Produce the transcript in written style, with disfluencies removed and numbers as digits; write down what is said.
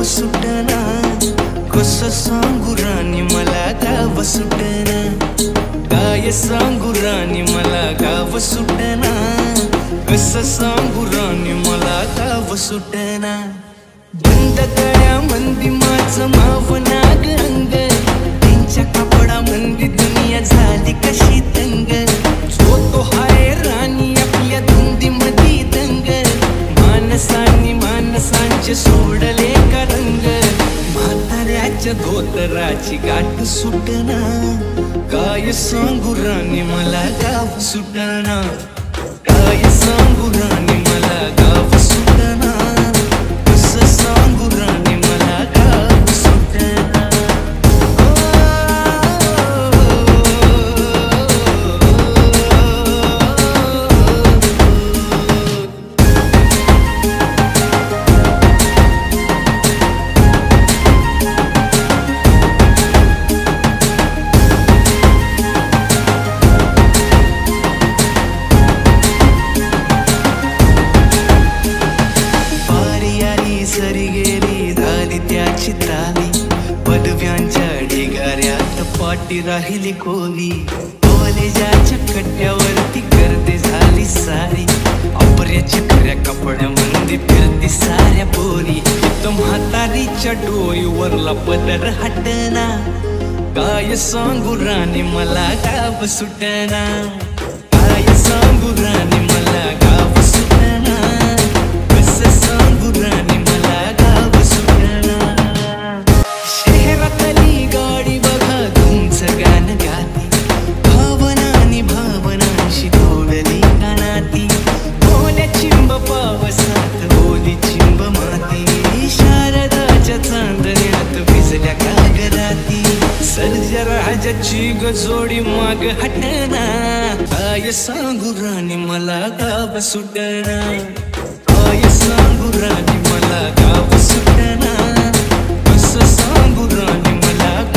सुटना, कसं सांगू राणी मला गाव सुटना, काय सांगू राणी मला गाव सुटना, कसं सांगू राणी मला गाव सुटना। बंद गळ्या मंदी माझं माव नाग अंग, त्यांच्या कपडा मंदी दुनिया झाली कशी तंग, जो तो हाय राणी आपल्या धुंदी मधी दंग, मानसांनी मानसांचे सोडले का रंग, म्हाताऱ्याच्या धोतराची गाठ सुटना, काय सांगू राणी मला गाव सुटना, काय सांगू राणी मला गाव सुटना, कसं सांगू राणी मला गाव सुटना। सरी गेली झाली त्याची ताली, पदव्यांच्या ढिगाऱ्यात पाठी राहिली कोली, कॉलेजाच्या कट्ट्यावरती गर्दी झाली सारी, अपऱ्याच्या खऱ्या कपड्यामध्ये फिरती साऱ्या पोरी, तो म्हातारीच्या डोईवरला पदर हटना, काय सांगू राणी मला गाव सुटना, काय सांगू राणी मला गाव सुटना, कसं सांगू राणी मला गाव सुटना। शहरातली गाडी बघा तुमचं गाणं गाती, भावनांनी भावनांशी तोडली कानाती, ओल्या चिंब पावसात ओली चिंब माती, शारदाच्या चांदण्यात भिजल्या कागदाती, सर्जराजाची गजोडी माग हटना, काय सांगू राणी मला गाव सुटना, काय सांगू राणी मला गाव सुटना, कसं सांगू राणी मला